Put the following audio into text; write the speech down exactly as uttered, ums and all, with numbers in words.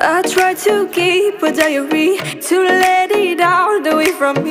I try to keep a diary to let it out away from me.